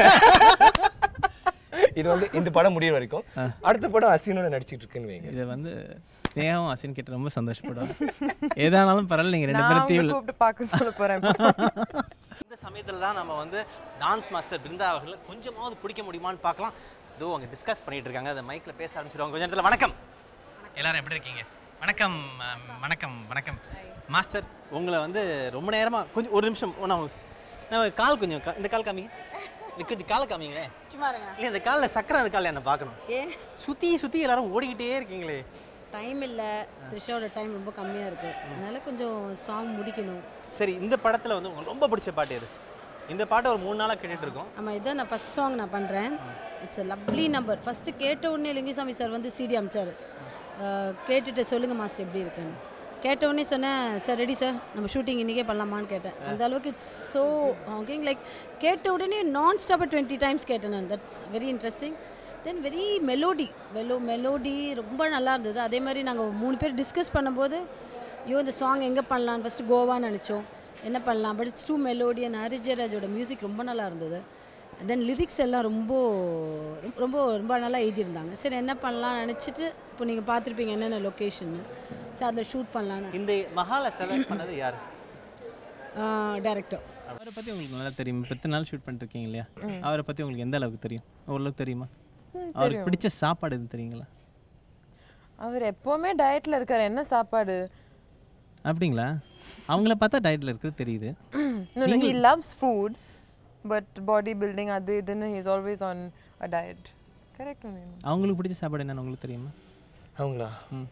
இது வந்து இந்த படம் முடிய வரைக்கும் அடுத்த படம் அசினோட நடிச்சிட்டு இருக்குன்னு வைங்க. இதை வந்து ஸ்னேகாவும் அசின் கிட்ட ரொம்ப சந்தோஷப்படுவாங்க. ஏதானாலும் பரவாயில்ல, நீங்கள் ரெண்டு பேரும் தீவில் கூப்பிட்டு பார்க்க சொல்ல போகிறேன். இந்த சமயத்தில் தான் நம்ம வந்து டான்ஸ் மாஸ்டர் பிருந்தா அவர்களை கொஞ்சமாவது பிடிக்க முடியுமான்னு பார்க்கலாம். இதோ அவங்க டிஸ்கஸ் பண்ணிட்டு இருக்காங்க, அதை மைக்கில் பேச ஆரம்பிச்சிருவாங்க கொஞ்ச நேரத்தில். வணக்கம் எல்லாரும், எப்படி இருக்கீங்க? வணக்கம் வணக்கம் வணக்கம் மாஸ்டர். உங்களை வந்து ரொம்ப நேரமாக கொஞ்சம் ஒரு நிமிஷம் நான் நான் கால் கொஞ்சம் கா- இந்த கால் காமிங்க, இந்த கொஞ்சம் காலை காமிங்களேன். இல்லை, இந்த காலில் சக்கரை அந்த காலில் என்ன பார்க்கணும். ஏன் சுற்றி சுற்றி எல்லாரும் ஓடிக்கிட்டே இருக்கீங்களே. டைம் இல்லை, த்ரிஷாவோட டைம் ரொம்ப கம்மியாக இருக்குது, அதனால் கொஞ்சம் சாங் முடிக்கணும். சரி, இந்த படத்தில் வந்து உங்களுக்கு ரொம்ப பிடிச்ச பாட்டு எது? இந்த பாட்டை ஒரு மூணு நாளாக கேட்டுட்டு இருக்கோம். ஆமாம், இதான் நான் ஃபஸ்ட் சாங் நான் பண்ணுறேன். It's a lovely number. First கேட்ட உடனே லிங்குசாமி சார் வந்து சிடி அமிச்சார், கேட்டுட்டு சொல்லுங்கள் மாஸ்டர் எப்படி இருக்குன்னு. கேட்டவுடனே சொன்னேன் சார் ரெடி சார் நம்ம ஷூட்டிங் இன்றைக்கே பண்ணலாமான்னு கேட்டேன். அந்த அளவுக்கு இட்ஸ் ஸோ ஓகே லைக் கேட்ட உடனே நான் ஸ்டாப்பாக டுவெண்ட்டி டைம்ஸ் கேட்டேன் நான். That's very interesting. Then very melody வெலோ மெலோடி ரொம்ப நல்லா இருந்தது. அதே மாதிரி நாங்கள் மூணு பேர் டிஸ்கஸ் பண்ணும்போது ஐயோ இந்த சாங் எங்கே பண்ணலான்னு ஃபஸ்ட்டு கோவான்னு நினச்சோம், என்ன பண்ணலாம், but it's too melody. And Harris ஜெயராஜோட மியூசிக் ரொம்ப நல்லா இருந்தது. தென் லிரிக்ஸ் எல்லாம் ரொம்ப ரொம்ப ரொம்ப நல்லா எழுதியிருந்தாங்க. சரி என்ன பண்ணலாம்னு நினச்சிட்டு இப்போ நீங்கள் பார்த்துருப்பீங்க என்னென்ன லொக்கேஷன்னு. சார் அதில் ஷூட் பண்ணலான்னு இந்த மஹாலை செலக்ட் பண்ணது யார்? டைரக்டர். அவரை பற்றி உங்களுக்கு நல்லா தெரியும். பத்து நாள் ஷூட் பண்ணிருக்கீங்க இல்லையா, அவரை பற்றி உங்களுக்கு எந்த அளவுக்கு தெரியும்? ஓரளவுக்கு தெரியுமா? அவருக்கு பிடிச்ச சாப்பாடு எது தெரியுங்களா? அவர் எப்போவுமே டயட்டில் இருக்கார். என்ன சாப்பாடு? அப்படிங்களா? அவங்கள பார்த்தா டயட்டில் இருக்கிறது தெரியுது. he loves food but body building அது இதுன்னு he is always on a diet. correct me. அவங்களுக்கு பிடிச்ச சாப்பாடு என்னன்னு உங்களுக்கு தெரியுமா? அவங்களா?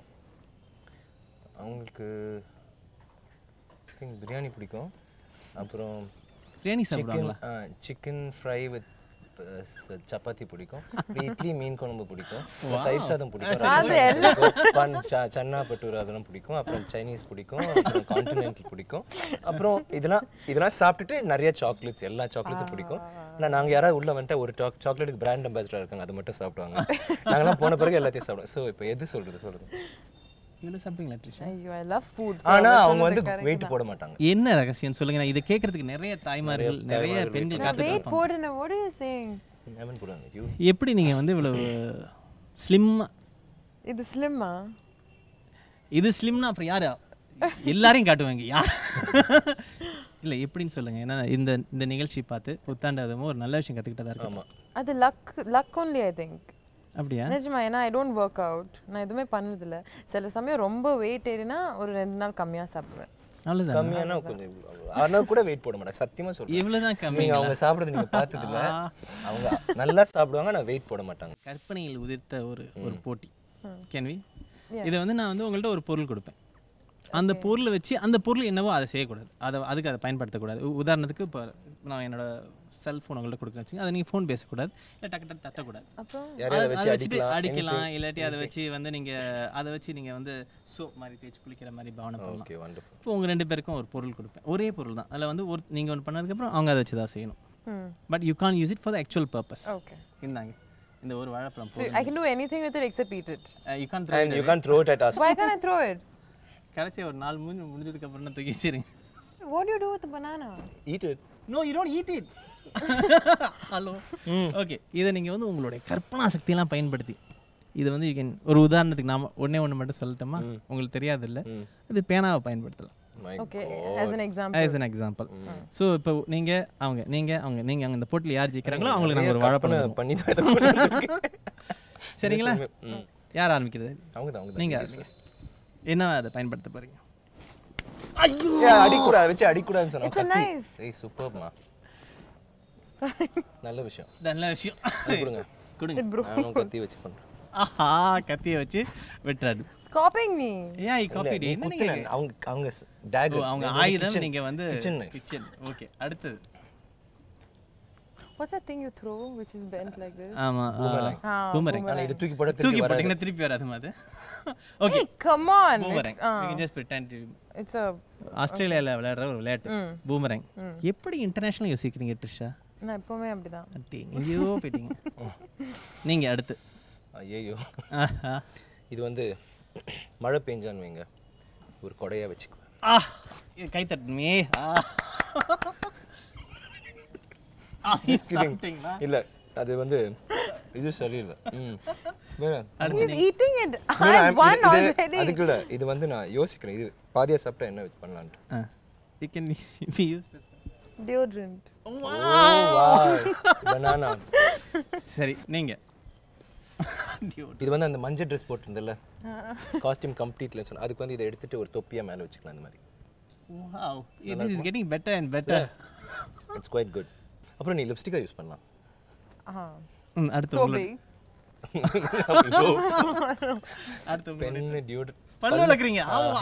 அவங்களுக்கு திங்க் பிரியாணி பிடிக்கும். அப்புறம் பிரியாணி சாப்பிடுவாங்களா? சிக்கன் ஃப்ரை வித் சப்பாத்தி பிடிக்கும். இட்லி மீன் குழம்பு பிடிக்கும். தயிர் சாதம் பிடிக்கும். சன்னா பட்டூர் அதெல்லாம் பிடிக்கும். அப்புறம் சைனீஸ் பிடிக்கும். அப்புறம் கான்டினென்டல் பிடிக்கும். அப்புறம் இதெல்லாம் இதெல்லாம் சாப்பிட்டுட்டு நிறைய சாக்லேட்ஸ் எல்லா சாக்லேட்ஸும் பிடிக்கும். ஆனால் நாங்கள் யாராவது உள்ளே வந்துட்டு ஒரு சாக் சாக்லேட்டுக்கு பிராண்ட் அம்பாசிடர் இருக்காங்க, அது மட்டும் சாப்பிடுவாங்க. நாங்களாம் போன பிறகு எல்லாத்தையும் சாப்பிடுவோம். ஸோ இப்போ எது சொல்கிறது சொல்கிறது இவ்வளோ சாப்பிட்டீங்களா ட்ரிஷா? ஐயோ ஐ லவ் ஃபுட். ஆனால் அவங்க வந்து வெயிட் போட மாட்டாங்க. என்ன ரகசியம் சொல்லுங்க. நான் இதை கேட்கறதுக்கு நிறைய தாய்மார்கள் நிறைய பெண்கள் காத்துட்டு வெயிட் போடுன. what are you saying? எவன் போடுவாங்க? யூ எப்படி நீங்கள் வந்து இவ்வளவு ஸ்லிம்மா? இது ஸ்லிம்மா? இது ஸ்லிம்னா அப்புறம் யார் எல்லாரையும் காட்டுவாங்க யார்? இல்லை எப்படின்னு சொல்லுங்க. ஏன்னா இந்த இந்த நிகழ்ச்சி பார்த்து புத்தாண்டு அதுவும் ஒரு நல்ல விஷயம் கற்றுக்கிட்டதா இருக்கு. ஆமாம், அது luck luck only I think. அப்படியா? நிஜமா. ஏன்னா ஐ டோன்ட் ஒர்க் அவுட். நான் எதுவுமே பண்ணதில்லை. சில சமயம் ரொம்ப வெயிட் ஏறினா ஒரு ரெண்டு நாள் கம்மியாக சாப்பிடுவேன். அவ்வளோதான். கம்மியானா கொஞ்சம் ஆனால் கூட வெயிட் போட மாட்டேன். சத்தியமாக சொல்லுவேன். இவ்வளோதான் கம்மி. நீங்கள் அவங்க சாப்பிட்றது நீங்கள் பார்த்ததில்ல. அவங்க நல்லா சாப்பிடுவாங்க, நான் வெயிட் போட மாட்டாங்க. கற்பனையில் உதிர்த்த ஒரு ஒரு போட்டி. Can we? இதை வந்து நான் வந்து உங்கள்கிட்ட ஒரு பொருள் கொடுப்பேன். அந்த பொருளை வச்சு அந்த பொருள் என்னவோ அதை செய்யக்கூடாது, அதை அதுக்கு அதை பயன்படுத்தக்கூடாது. உதாரணத்துக்கு இப்போ நான் என்னோட செல்ஃபோன் உங்கள்கிட்ட கொடுக்குறேன் வச்சுங்க, அதை நீங்கள் ஃபோன் பேசக்கூடாது, இல்லை டக்கு டக்கு தட்டக்கூடாது. யாரையாவது வச்சு அடிக்கலாம், இல்லாட்டி அதை வச்சு வந்து நீங்கள் அதை வச்சு நீங்கள் வந்து சோப் மாதிரி தேய்ச்சி குளிக்கிற மாதிரி பாவனை பண்ணலாம். இப்போ உங்கள் ரெண்டு பேருக்கும் ஒரு பொருள் கொடுப்பேன், ஒரே பொருள் தான். அதில் வந்து ஒரு நீங்கள் ஒன்று பண்ணதுக்கப்புறம் அவங்க அதை வச்சு தான் செய்யணும். But you can use it for the actual purpose. Okay, இந்தாங்க இந்த ஒரு வாழைப்பழம். I can do anything with it except eat it. Uh, you can't throw and it you can't throw it at us. Why can't I throw it? கடைசி ஒரு நாலு மூணு முடிஞ்சதுக்கு அப்புறம் தான் தூக்கி வச்சிருங்க. What do you do with the banana? Eat it. No, you don't eat it. ஹலோ. ஓகே, இதை நீங்கள் வந்து உங்களுடைய கற்பனா சக்தியெல்லாம் பயன்படுத்தி இது வந்து யூ கேன், ஒரு உதாரணத்துக்கு நாம ஒன்றே ஒன்று மட்டும் சொல்லட்டுமா? உங்களுக்கு தெரியாது இல்லை, இது பேனாவை பயன்படுத்தலாம். Okay, as an example. As an example. So இப்போ நீங்கள் அவங்க நீங்கள் அவங்க நீங்கள் அங்கே இந்த போட்டியில் யார் ஜெயிக்கிறாங்களோ அவங்களுக்கு நாங்கள் ஒரு வாழைப்பழம் பண்ணி தான். சரிங்களா? யார் ஆரம்பிக்கிறது? அவங்க தான் அவங்க நீங்கள் ஆரம்பிங்க. என்ன அதை பயன்படுத்த போகிறீங்க? ஐயோ, அடிக்கூடாது, வச்சு அடிக்கூடாதுன்னு சொன்னாங்க. It's a knife. ஏய் சூப்பர்மா, நல்ல விஷயம், நல்ல விஷயம். கொடுங்க கொடுங்க. நானும் கத்தி வச்சு பண்ணுறேன். ஆஹா, கத்தியை வச்சு வெட்டுறாரு. Copying me. Yeah, he copied. என்ன நீங்க அவங்க அவங்க டேகர், அவங்க ஆயுதம், நீங்க வந்து கிச்சன் கிச்சன். ஓகே, அடுத்து What's that thing you throw which is bent like this? ஆமா, boomerang. boomerang. நான் இது தூக்கி போட தூக்கி போட்டீங்கன்னா திருப்பி வராது அது. Okay, Hey, come on. boomerang. You can just pretend to. It's a ஆஸ்திரேலியால விளையாடுற ஒரு விளையாட்டு boomerang. எப்படி இன்டர்நேஷனல் யோசிக்கிறீங்க ட்ரிஷா? நான் எப்பவுமே அப்படிதான். அட்டி எங்கேயோ போயிட்டீங்க. நீங்க அடுத்து. ஐயோ, இது வந்து மழை பெஞ்சான்னு வைங்க, ஒரு கொடையாக வச்சுக்குவேன். ஆ, கை தட்டுமே. இல்லை, அது வந்து இது சரியில்லை. ம், He's eating it. I won already. அதுக்கு இல்லை, இது வந்து நான் யோசிக்கிறேன், இது பாதியாக சாப்பிட்டா என்ன வச்சு பண்ணலான்ட்டு. You can be used this. Deodorant. Wow, banana. சரி, நீங்க. இது வந்து அந்த மஞ்சள் ட்ரெஸ் போட்டிருந்தல, காஸ்டியூம் கம்ப்ளீட்ல சொன்ன, அதுக்கு வந்து இதை எடுத்துட்டு ஒரு தொப்பியா மேலே வச்சுக்கலாம் அந்த மாதிரி. Wow, this is getting better and better. It's quite good. அப்புறம் நீ லிப்ஸ்டிக்கா யூஸ் பண்ணலாம். ஆஹா, ம், அடுத்து so உங்களுக்கு. big. அடுத்து உங்களுக்கு பென் டியோடர் பல்லு வளக்குறீங்க.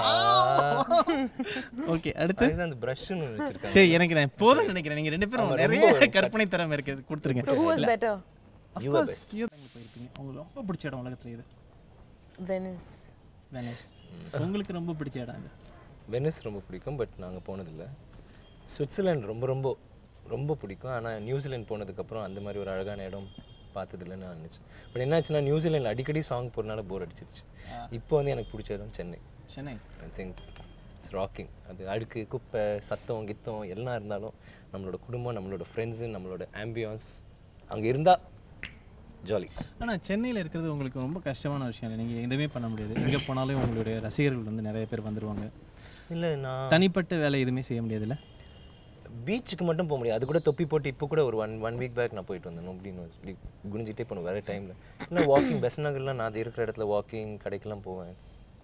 ஓகே, அடுத்து இது அந்த பிரஷ்னு வச்சிருக்காங்க. சரி, எனக்கு நான் போதும் நினைக்கிறேன். நீங்க ரெண்டு பேரும் நிறைய கற்பனை திறமை இருக்கு, கொடுத்துருங்க. So who was better? You are best. போயிருப்பீங்க. உங்களுக்கு ரொம்ப பிடிச்ச இடம் உலகத்துல இது? Venice. வெனிஸ். உங்களுக்கு ரொம்ப பிடிச்ச இடம் அது? வெனிஸ் ரொம்ப பிடிக்கும், பட் நாங்கள் போனதில்லை. சுவிட்சர்லாண்ட் ரொம்ப ரொம்ப ரொம்ப பிடிக்கும். ஆனால் நியூசிலாந்து போனதுக்கப்புறம் அந்த மாதிரி ஒரு அழகான இடம் பார்த்ததில்லைன்னு நான் நினச்சேன். பட் என்னாச்சுன்னா நியூசிலாண்டில் அடிக்கடி சாங் போகிறனால போர் அடிச்சிருச்சு. இப்போ வந்து எனக்கு பிடிச்ச இடம் Chennai. Chennai I think it's rocking. அது அழுக்கு குப்பை சத்தம் கித்தம் எல்லாம் இருந்தாலும் நம்மளோட குடும்பம், நம்மளோட ஃப்ரெண்ட்ஸு, நம்மளோட ஆம்பியன்ஸ் அங்கே இருந்தால் ஜாலி. ஆனால் சென்னையில் இருக்கிறது உங்களுக்கு ரொம்ப கஷ்டமான விஷயம் இல்லை? நீங்கள் எதுவுமே பண்ண முடியாது. எங்கே போனாலும் உங்களுடைய ரசிகர்கள் வந்து நிறைய பேர் வந்துடுவாங்க. இல்லை நான் தனிப்பட்ட வேலை எதுவுமே செய்ய முடியாதுல்ல? பீச்சுக்கு மட்டும் போக முடியாது. அது கூட தொப்பி போட்டு இப்போ கூட ஒரு ஒன் ஒன் வீக் பேக் நான் போயிட்டு வந்தேன். அப்படின்னு இப்படி குனிஞ்சிட்டே போகணும் வேறு டைமில். இன்னும் வாக்கிங் பெஸ்ட் நகர்லாம் நான் அது இருக்கிற இடத்துல வாக்கிங் கடைக்கெல்லாம் போவேன்.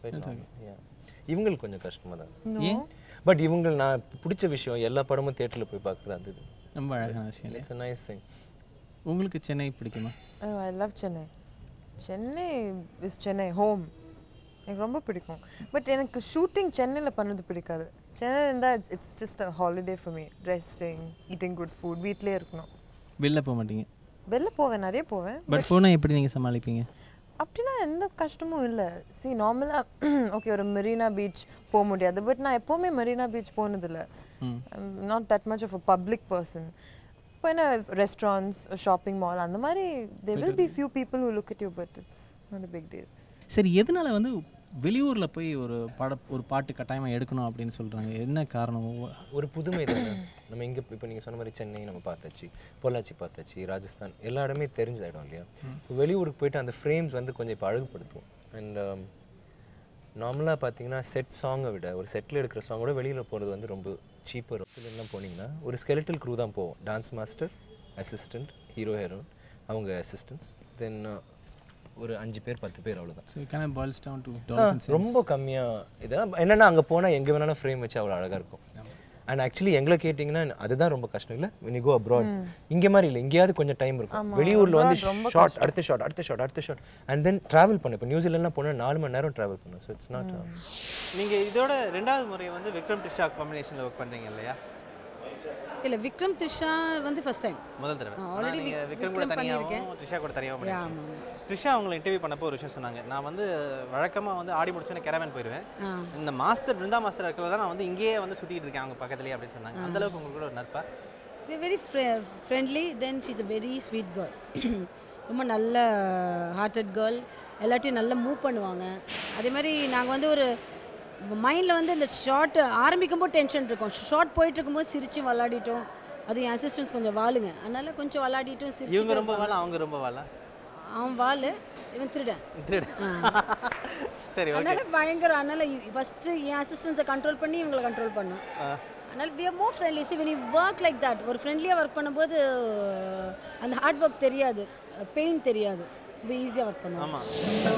இவங்களுக்கு கொஞ்சம் கஷ்டமாக தான். ஏன்? பட் இவங்க நான் பிடிச்ச விஷயம் எல்லா படமும் தியேட்டரில் போய் பார்க்குறது. அது ரொம்ப அழகான விஷயம். It's a nice thing. உங்களுக்கு சென்னை பிடிக்குமா? I love Chennai. Chennai is Chennai home. எனக்கு ரொம்ப பிடிக்கும். பட் எனக்கு ஷூட்டிங் சென்னையில் பண்ணது பிடிக்காது. சென்னை இருந்தால் it's it's just a holiday for me. Resting, eating good food, வீட்டிலே இருக்கணும். வெளில போக மாட்டீங்க? வெளில போவேன், நிறைய போவேன். பட் போனால் எப்படி நீங்கள் சமாளிப்பீங்க? அப்படின்னா எந்த கஷ்டமும் இல்லை. சி நார்மலாக ஓகே ஒரு மெரினா பீச் போக முடியாது. பட் நான் எப்போவுமே மெரினா பீச் போனதில்லை. Not that much of a public person. இப்போ என்ன ரெஸ்டாரண்ட்ஸ், ஷாப்பிங் மால் அந்த மாதிரி they will be few people who look at you, but it's not a big deal. சரி, எதனால் வந்து வெளியூரில் போய் ஒரு பட ஒரு பாட்டு கட்டாயமாக எடுக்கணும் அப்படின்னு சொல்கிறாங்க? என்ன காரணம்? ஒரு புதுமை தானே. நம்ம இங்கே இப்போ நீங்கள் சொன்ன மாதிரி சென்னை நம்ம பார்த்தாச்சு, பொள்ளாச்சி பார்த்தாச்சு, ராஜஸ்தான் எல்லா இடமே தெரிஞ்ச இடம் இல்லையா? இப்போ வெளியூருக்கு போயிட்டு அந்த ஃப்ரேம்ஸ் வந்து கொஞ்சம் இப்போ அழகுப்படுத்துவோம். அண்ட் நார்மலாக பார்த்தீங்கன்னா செட் சாங்கை விட ஒரு செட்டில் எடுக்கிற சாங்கோட வெளியில் போகிறது வந்து ரொம்ப சீப்பர். எல்லாம் போனீங்கன்னா ஒரு ஸ்கெலட்டல் க்ரூ தான் போவோம். Dance master, assistant, hero heroine, அவங்க அசிஸ்டன்ட்ஸ், தென் ஒரு அஞ்சு பேர் பத்து பேர் அவ்வளோதான். So can I boils down to dollars? ரொம்ப கம்மியாக இதான் என்னென்னா அங்கே போனால் எங்கே வேணாலும் ஃப்ரேம் வச்சு அவ்வளோ அழகாக இருக்கும். அண்ட் ஆக்சுவலி எங்களை கேட்டிங்கன்னா அதுதான் ரொம்ப கஷ்டம் இல்லை. when you go abroad இங்கே மாதிரி இல்லை, எங்கேயாவது கொஞ்சம் டைம் இருக்கும். வெளியூரில் வந்து ஷார்ட் அடுத்த ஷார்ட் அடுத்த ஷார்ட் அடுத்த ஷார்ட் அண்ட் தென் ட்ராவல் பண்ண. இப்போ நியூசிலாண்ட்லாம் போனால் நாலு மணி நேரம் ட்ராவல் பண்ணும். So it's not. நீங்கள் இதோட ரெண்டாவது முறை வந்து விக்ரம் த்ரிஷா காம்பினேஷனில் ஒர்க் பண்ணுறீங்க இல்லையா? இல்லை, விக்ரம் த்ரிஷா வந்து ஃபர்ஸ்ட் டைம். முதல் தடவை ஆல்ரெடி விக்ரம் கூட தனியாகவும் த்ரிஷா கூட தனியாகவும் பண்ணிருக்கேன். த்ரிஷா அவங்களை இன்டர்வியூ பண்ணப்போ ஒரு விஷயம் சொன்னாங்க. நான் வந்து வழக்கமாக வந்து ஆடி முடிச்சோன்னே கேரமேன் போயிடுவேன். இந்த மாஸ்டர் பிருந்தா மாஸ்டர் இருக்கிறத தான் நான் வந்து இங்கேயே வந்து சுற்றிட்டு இருக்கேன் அவங்க பக்கத்துலேயே அப்படின்னு சொன்னாங்க. அந்த அளவுக்கு உங்களுக்கு கூட ஒரு நட்பா? Very friendly. Then she's a very sweet girl. ரொம்ப நல்ல ஹார்ட்டட் கேர்ள். எல்லாத்தையும் நல்லா மூவ் பண்ணுவாங்க. அதே மாதிரி நாங்கள் வந்து ஒரு மைண்டில் வந்து இந்த ஷார்ட் ஆரம்பிக்கும் போது டென்ஷன் இருக்கும். ஷார்ட் போயிட்டு இருக்கும்போது சிரிச்சு விளாடிட்டோம். அது என் அசிஸ்டன்ஸ் கொஞ்சம் வாளுங்க, அதனால கொஞ்சம் விளாடிட்டும் சிரிச்சு. இவங்க ரொம்ப வாழ, அவங்க ரொம்ப வாழ. அவன் வாள், இவன் திருடன். திருடன். சரி, அதனால பயங்கர. அதனால ஃபஸ்ட்டு என் அசிஸ்டன்ஸை கண்ட்ரோல் பண்ணி இவங்களை கண்ட்ரோல் பண்ணும். அதனால் வி ஆர் மோர் ஃப்ரெண்ட்லி. சி when you work like that, ஒரு ஃப்ரெண்ட்லியாக ஒர்க் பண்ணும்போது அந்த ஹார்ட் ஒர்க் தெரியாது, பெயின் தெரியாது, ரொம்ப ஈஸியாக ஒர்க் பண்ணுவோம். ஆமாம்.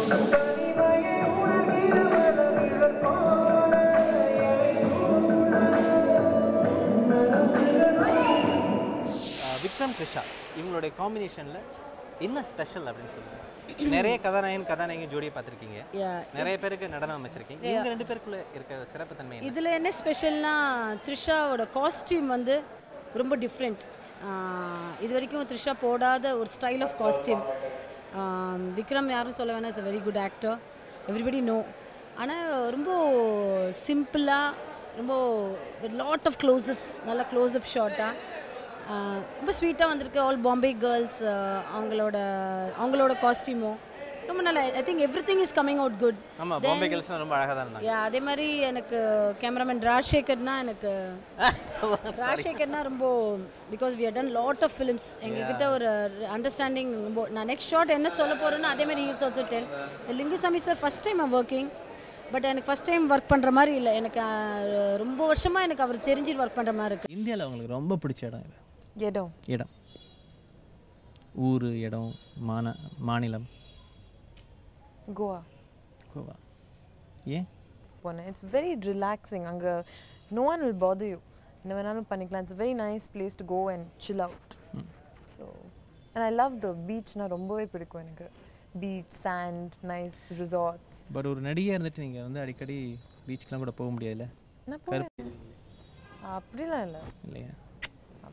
விக்ரம் த்ரிஷா இவங்களுடைய காம்பினேஷனில் என்ன ஸ்பெஷல் அப்படின்னு சொல்லுங்கள். நிறைய கதாநாயகன் கதாநாயகன் ஜோடியை பார்த்துருக்கீங்க, நிறைய பேருக்கு நடனம் அமைச்சிருக்கீங்க. இவங்க ரெண்டு பேருக்குள்ள இருக்க சிறப்பு தன்மை இதில் என்ன ஸ்பெஷல்னா த்ரிஷாவோட காஸ்டியூம் வந்து ரொம்ப டிஃப்ரெண்ட். இது வரைக்கும் த்ரிஷா போடாத ஒரு ஸ்டைல் ஆஃப் காஸ்டியூம். விக்ரம் யாரும் சொல்ல வேணாம், is a very good actor, everybody know. ஆனால் ரொம்ப சிம்பிளாக, ரொம்ப லாட் ஆஃப் க்ளோஸ்அப்ஸ், நல்ல க்ளோஸ்அப் ஷார்ட்டாக ரொம்ப ஸ்வீட்டாக வந்திருக்கு. ஆல் பாம்பே கேர்ள்ஸ் அவங்களோட அவங்களோட காஸ்டியூமும் ரொம்ப நல்லா. I think everything is coming out good. ஆமாம், பாம்பே கேர்ள்ஸ் ரொம்ப அழகாக தான் இருந்தாங்க. அதே மாதிரி எனக்கு கேமராமேன் ராஜசேகர்னா எனக்கு ராஜசேகர்னா ரொம்ப, because we have done lot of films. எங்ககிட்ட ஒரு அண்டர்ஸ்டாண்டிங் ரொம்ப. நான் நெக்ஸ்ட் ஷார்ட் என்ன சொல்ல போகிறேன்னா அதே மாதிரி heels also tell. Lingusamy sir first time I'm working, but எனக்கு ஃபஸ்ட் டைம் ஒர்க் பண்ணுற மாதிரி இல்லை. எனக்கு ரொம்ப வருஷமாக எனக்கு அவர் தெரிஞ்சுட்டு ஒர்க் பண்ணுற மாதிரி இருக்குது. இந்தியாவில் உங்களுக்கு ரொம்ப பிடிச்ச இடம் இது? இடம் இடம் ஊர் இடம் மாந மாநிலம்? கோவா. கோவா ஏன் போனேன்? It's very relaxing. அங்கே no one will bother you. என்ன வேணாலும் பண்ணிக்கலாம். It's very nice place to go and chill out. So and I love the பீச்னா ரொம்பவே பிடிக்கும் எனக்கு. Beach, sand, nice resorts. But ஒரு நடிகையாக இருந்துட்டு நீங்கள் வந்து அடிக்கடி பீச்சுக்கெலாம் கூட போக முடியாதுல்ல? நான் போவேன். அப்படிலாம் இல்லை இல்லையா?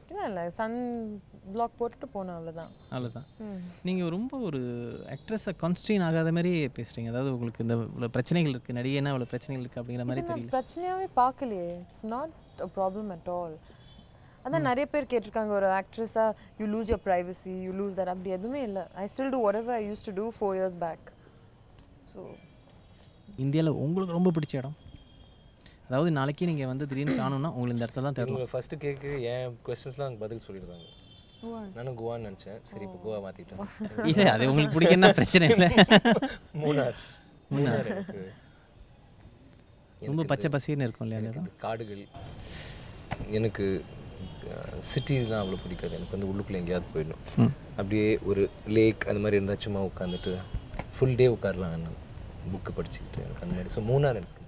இல்லை இல்லை சன் பிளாக் போட்டுட்டு போனேன் அவ்வளோதான். அவ்வளோதான். நீங்கள் ரொம்ப ஒரு ஆக்ட்ரஸை கான்ஸ்டெயின் ஆகாத மாதிரியே பேசுகிறீங்க. அதாவது உங்களுக்கு இந்த இவ்வளோ பிரச்சனைகள் இருக்குது, நடிகைன்னா இவ்வளோ பிரச்சனைகள் இருக்குது அப்படிங்கிற மாதிரி தெரியல. பிரச்சனையாகவே பார்க்கலையே. It's not a problem at all. அதான் நிறைய பேர் கேட்டிருக்காங்க ஒரு ஆக்ட்ரஸாக you lose your privacy, you lose that. அப்படி எதுவுமே இல்லை. I still do whatever I used to do four years back. So இந்தியாவில் உங்களுக்கு ரொம்ப பிடிச்ச இடம், அதாவது நாளைக்கு நீங்கள் வந்து திடீர்னு காணும்னா உங்களுக்கு இந்த இடத்துல தான் தேடணும். ஃபஸ்ட்டு கேட்கு என் கொஸ்டின்ஸ்லாம் பதில் சொல்லிடுறாங்க. நானும் கோவான்னு நினச்சேன். சரி இப்போ கோவா மாற்றிட்டேன். இல்லை அது உங்களுக்கு பிடிக்குன்னா பிரச்சனை இல்லை. மூணார் மூணார் எனக்கு ரொம்ப பச்சை பசேர்னு இருக்கும் இல்லையா? எனக்கு காடுகள், எனக்கு சிட்டிஸ்லாம் அவ்வளோ பிடிக்காது. எனக்கு வந்து உள்ளுக்குள்ளே எங்கேயாவது போயிடணும். அப்படியே ஒரு லேக் அந்த மாதிரி இருந்தால் சும்மா உட்காந்துட்டு ஃபுல் டே உட்காரலாம், புக்கு படிச்சுக்கிட்டு எனக்கு அந்த மாதிரி. ஸோ மூணார் எனக்கு